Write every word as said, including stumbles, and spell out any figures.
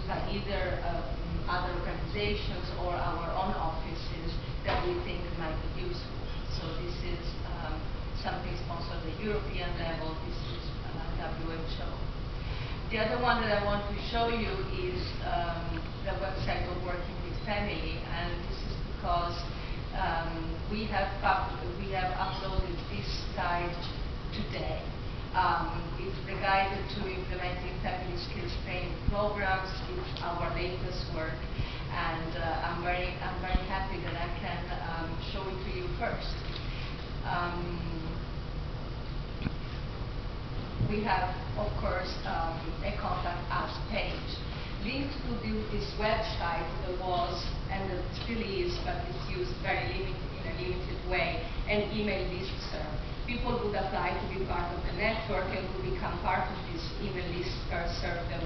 used by either um, other organizations or our own offices that we think might be useful. So this is um, something sponsored at the European level. This is uh, W H O. The other one that I want to show you is um, the website of Working with Family, and this is because um, we have we have uploaded this guide today. Um, it's the guide to implementing family skills training programs. It's our latest work, and uh, I'm very I'm very happy that I can um, show it to you first. Um, we have, of course, um, a contact us page. Linked to the, this website there was, and it still is, but it's used very limited, in a limited way, an email listserv. People would apply to be part of the network and would become part of this email listserv that